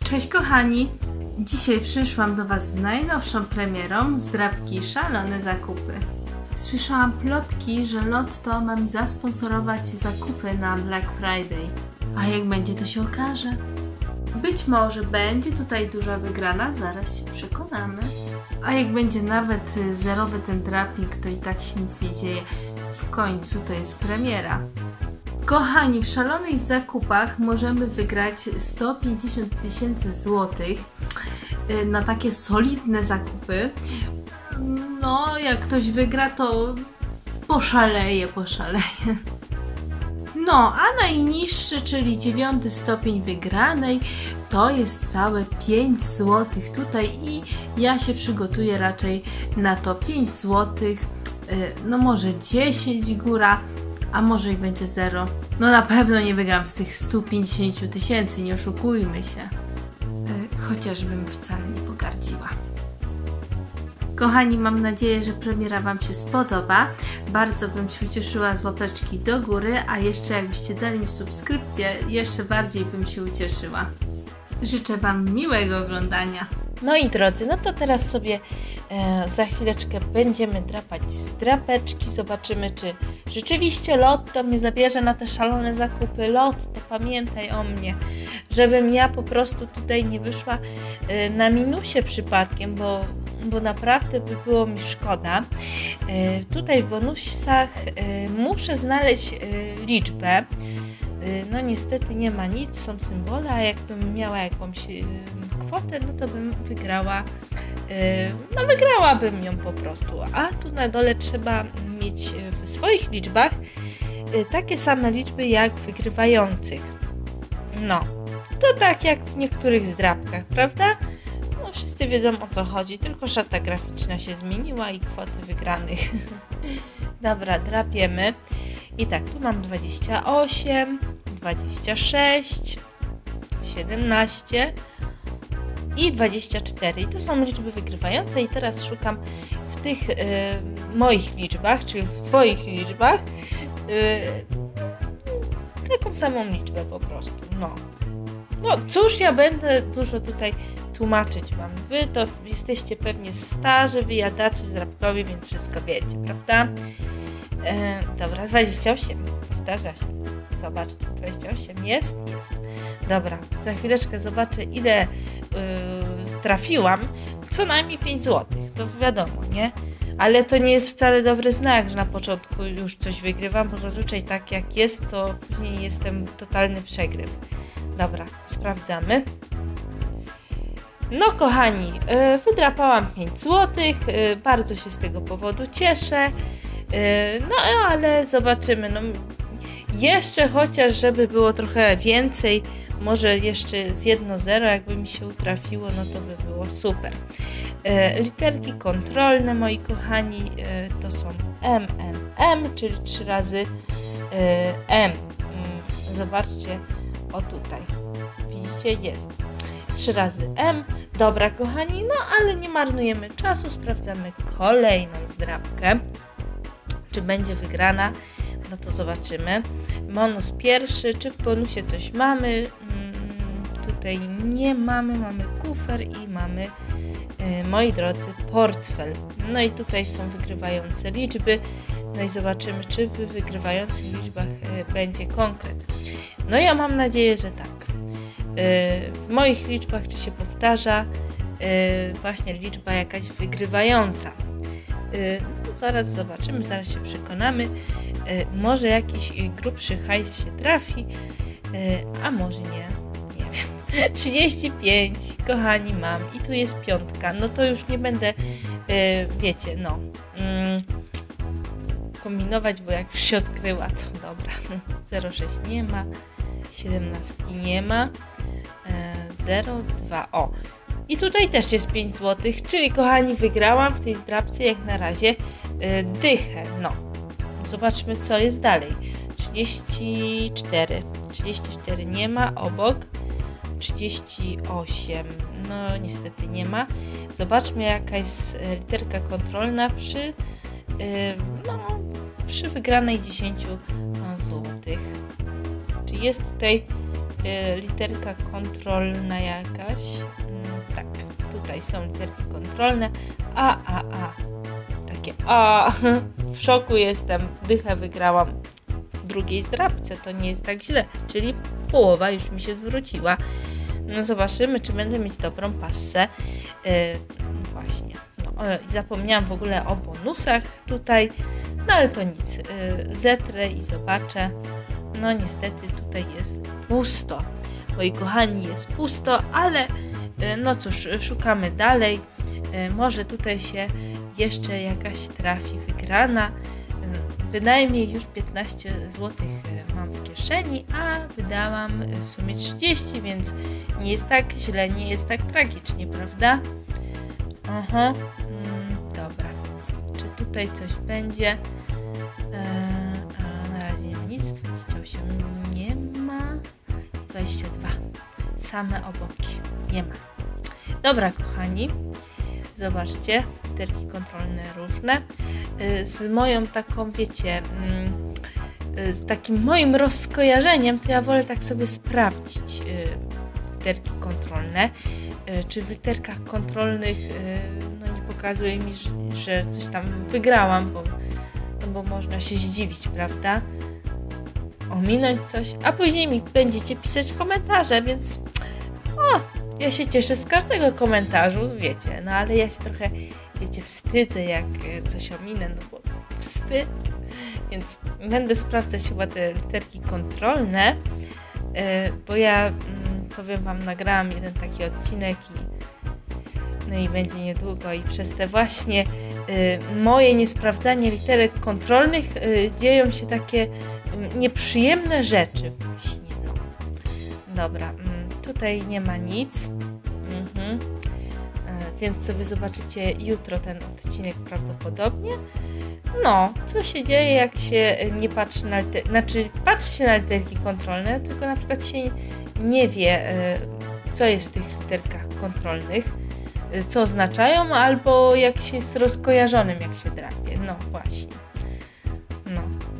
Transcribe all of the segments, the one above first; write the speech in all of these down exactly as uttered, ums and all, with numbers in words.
Cześć kochani! Dzisiaj przyszłam do Was z najnowszą premierą zdrabki Szalone Zakupy. Słyszałam plotki, że Lotto ma mi zasponsorować zakupy na Black Friday. A jak będzie, to się okaże. Być może będzie tutaj duża wygrana, zaraz się przekonamy. A jak będzie nawet zerowy ten draping, to i tak się nic nie dzieje. W końcu to jest premiera. Kochani, w szalonych zakupach możemy wygrać sto pięćdziesiąt tysięcy złotych na takie solidne zakupy. No, jak ktoś wygra, to poszaleje, poszaleje. No, a najniższy, czyli dziewiąty stopień wygranej, to jest całe pięć złotych tutaj i ja się przygotuję raczej na to pięć złotych, no może dziesięć góra, a może i będzie zero. No na pewno nie wygram z tych stu pięćdziesięciu tysięcy, nie oszukujmy się. Chociażbym wcale nie pogardziła. Kochani, mam nadzieję, że premiera Wam się spodoba. Bardzo bym się ucieszyła z łapeczki do góry, a jeszcze jakbyście dali mi subskrypcję, jeszcze bardziej bym się ucieszyła. Życzę Wam miłego oglądania. No i drodzy, no to teraz sobie e, za chwileczkę będziemy drapać z drapeczki. Zobaczymy, czy rzeczywiście Lotto mnie zabierze na te szalone zakupy. Lotto, pamiętaj o mnie, żebym ja po prostu tutaj nie wyszła e, na minusie przypadkiem, bo, bo naprawdę by było mi szkoda. E, tutaj w bonusach e, muszę znaleźć e, liczbę. No niestety nie ma nic, są symbole, a jakbym miała jakąś kwotę, no to bym wygrała, no wygrałabym ją po prostu. A tu na dole trzeba mieć w swoich liczbach takie same liczby jak wygrywających. No, to tak jak w niektórych zdrabkach, prawda? No wszyscy wiedzą, o co chodzi, tylko szata graficzna się zmieniła i kwoty wygranych. Dobra, drapiemy. I tak, tu mam dwadzieścia osiem, dwadzieścia sześć, siedemnaście i dwadzieścia cztery. I to są liczby wygrywające i teraz szukam w tych y, moich liczbach, czyli w swoich liczbach y, taką samą liczbę po prostu. No. No cóż, ja będę dużo tutaj tłumaczyć Wam. Wy to jesteście pewnie starzy wyjadacze zdrabkowi, więc wszystko wiecie, prawda? E, dobra, dwadzieścia osiem, powtarza się. Zobaczcie, dwadzieścia osiem jest? Jest. Dobra, za chwileczkę zobaczę, ile y, trafiłam. Co najmniej pięć złotych, to wiadomo, nie? Ale to nie jest wcale dobry znak, że na początku już coś wygrywam, bo zazwyczaj tak jak jest, to później jestem totalny przegryw. Dobra, sprawdzamy. No kochani, y, wydrapałam pięć złotych, y, bardzo się z tego powodu cieszę. No ale zobaczymy, no jeszcze chociaż żeby było trochę więcej, może jeszcze z jedno zero jakby mi się utrafiło, no to by było super. Literki kontrolne, moi kochani, to są M, M, M, czyli trzy razy M. Zobaczcie, o tutaj, widzicie, jest trzy razy M. Dobra kochani, no ale nie marnujemy czasu, sprawdzamy kolejną zdrabkę. Czy będzie wygrana, no to zobaczymy. Bonus pierwszy, czy w bonusie coś mamy? Hmm, tutaj nie mamy, mamy kufer i mamy, yy, moi drodzy, portfel. No i tutaj są wygrywające liczby. No i zobaczymy, czy w wygrywających liczbach yy, będzie konkret. No ja mam nadzieję, że tak. Yy, w moich liczbach, czy się powtarza yy, właśnie liczba jakaś wygrywająca. No, zaraz zobaczymy, zaraz się przekonamy. Może jakiś grubszy hajs się trafi, a może nie, nie wiem. trzydzieści pięć, kochani, mam i tu jest piątka, no to już nie będę, wiecie, no kombinować, bo jak już się odkryła, to dobra. zero sześć nie ma, siedemnaście nie ma, zero dwa, o. I tutaj też jest pięć złotych, czyli kochani, wygrałam w tej zdrabce jak na razie yy, dychę. No, zobaczmy co jest dalej. trzydzieści cztery, trzydzieści cztery nie ma, obok. trzydzieści osiem, no niestety nie ma. Zobaczmy jaka jest literka kontrolna przy, yy, no, przy wygranej dziesięć złotych. Czy jest tutaj literka kontrolna jakaś. tutaj są literki kontrolne. A, a, a. Takie a. W szoku jestem. Dychę wygrałam w drugiej zdrabce. To nie jest tak źle. Czyli połowa już mi się zwróciła. No zobaczymy, czy będę mieć dobrą passę. Yy, właśnie. No, i zapomniałam w ogóle o bonusach tutaj. No ale to nic. Yy, zetrę i zobaczę. No niestety tutaj jest pusto. Moi kochani, jest pusto, ale yy, no cóż, szukamy dalej. Yy, może tutaj się jeszcze jakaś trafi wygrana. Bynajmniej już piętnaście złotych mam w kieszeni, a wydałam w sumie trzydzieści, więc nie jest tak źle, nie jest tak tragicznie, prawda? Aha, mm, dobra. Czy tutaj coś będzie? Eee, a na razie nie ma nic. dwadzieścia osiem nie ma. dwadzieścia dwa. Same oboki. Nie ma. Dobra, kochani. Zobaczcie, literki kontrolne różne. Z moją taką, wiecie, z takim moim rozkojarzeniem, to ja wolę tak sobie sprawdzić literki kontrolne. Czy w literkach kontrolnych no nie pokazuje mi, że coś tam wygrałam, bo, no bo można się zdziwić, prawda? Ominąć coś, a później mi będziecie pisać komentarze, więc o, ja się cieszę z każdego komentarzu, wiecie, no ale ja się trochę, wiecie, wstydzę, jak coś ominę, no bo wstyd, więc będę sprawdzać chyba te literki kontrolne, yy, bo ja, yy, powiem wam, nagrałam jeden taki odcinek i no i będzie niedługo i przez te właśnie yy, moje niesprawdzanie literek kontrolnych yy, dzieją się takie yy, nieprzyjemne rzeczy właśnie, no. Dobra, yy, tutaj nie ma nic. Mhm. Więc sobie zobaczycie jutro ten odcinek prawdopodobnie. No, co się dzieje, jak się nie patrzy na literki, znaczy patrzy się na literki kontrolne, tylko na przykład się nie wie, co jest w tych literkach kontrolnych, co oznaczają, albo jak się jest rozkojarzonym, jak się drapie. No właśnie. No.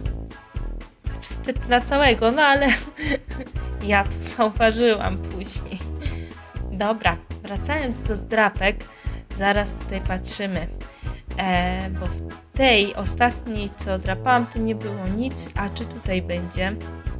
Wstyd na całego, no ale ja to zauważyłam później. Dobra, wracając do zdrapek, zaraz tutaj patrzymy, e, bo w tej ostatniej, co drapałam, to nie było nic, a czy tutaj będzie,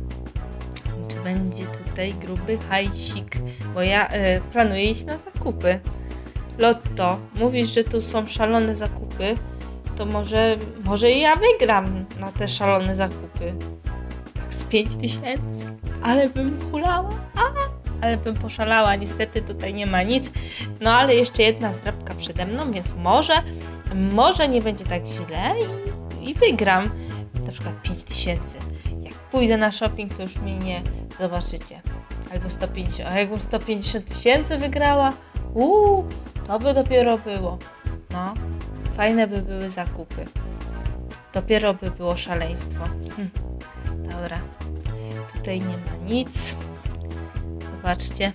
czy będzie tutaj gruby hajsik, bo ja e, planuję iść na zakupy. Lotto, mówisz, że tu są szalone zakupy, to może, może i ja wygram na te szalone zakupy. Tak z pięć tysięcy, ale bym hulała, a ale bym poszalała, niestety tutaj nie ma nic, no ale jeszcze jedna zdrabka przede mną, więc może, może nie będzie tak źle i, i wygram na przykład pięć tysięcy. Jak pójdę na shopping, to już mnie nie zobaczycie. Albo sto pięćdziesiąt, a jakbym sto pięćdziesiąt tysięcy wygrała, uuu, to by dopiero było. No, fajne by były zakupy. Dopiero by było szaleństwo. Hm. Dobra, tutaj nie ma nic. Zobaczcie,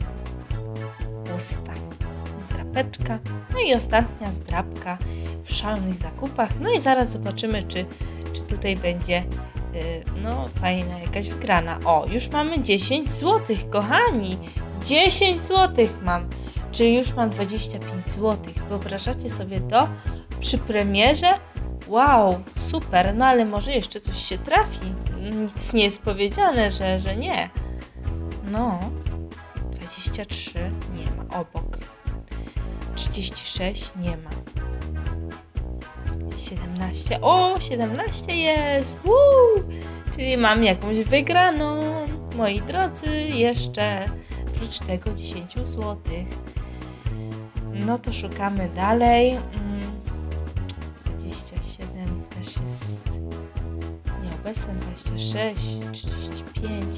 pusta zdrapeczka, no i ostatnia zdrapka w szalonych zakupach, no i zaraz zobaczymy, czy, czy tutaj będzie yy, no fajna jakaś wygrana. O, już mamy dziesięć złotych, kochani, dziesięć złotych mam, czyli już mam dwadzieścia pięć złotych. Wyobrażacie sobie to przy premierze? Wow, super, no ale może jeszcze coś się trafi, nic nie jest powiedziane, że, że nie. No, dwadzieścia trzy nie ma, obok. trzydzieści sześć nie ma. siedemnaście, o, siedemnaście jest, Woo! Czyli mam jakąś wygraną, moi drodzy, jeszcze oprócz tego dziesięć złotych. No to szukamy dalej. dwadzieścia siedem też jest nieobecne, dwadzieścia sześć, trzydzieści pięć.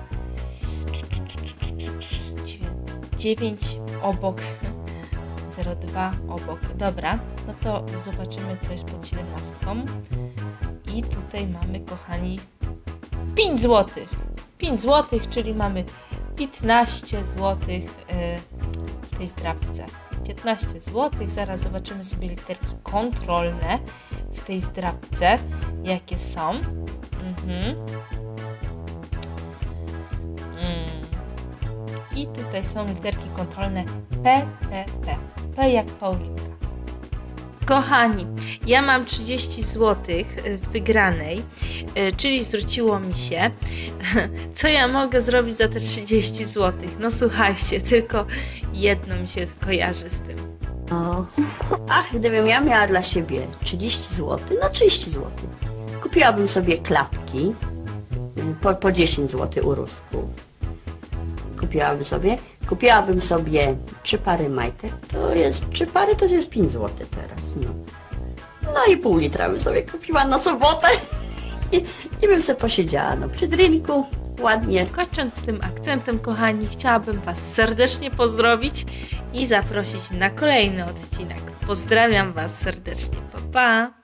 dziewięć obok, zero dwa obok. Dobra, no to zobaczymy, co jest pod siedemnastką. I tutaj mamy, kochani, pięć złotych. pięć złotych, czyli mamy piętnaście złotych w tej zdrabce. piętnaście złotych. Zaraz zobaczymy sobie literki kontrolne w tej zdrabce, jakie są. Mhm. Mm. I tutaj są literki kontrolne P P P. P jak Paulinka. Kochani, ja mam trzydzieści złotych w wygranej, czyli zwróciło mi się. Co ja mogę zrobić za te trzydzieści złotych? No słuchajcie, tylko jedno mi się kojarzy z tym. O, ach, gdybym ja miała dla siebie trzydzieści złotych, no trzydzieści złotych. Kupiłabym sobie klapki po, po dziesięć złotych u Rusków. Kupiłabym sobie, kupiłabym sobie trzy pary majtek, to jest, trzy pary to jest pięć złotych teraz, no. No i pół litra bym sobie kupiła na sobotę i, i bym sobie posiedziała, no, przy drinku, ładnie. Kończąc tym akcentem, kochani, chciałabym Was serdecznie pozdrowić i zaprosić na kolejny odcinek. Pozdrawiam Was serdecznie, pa pa!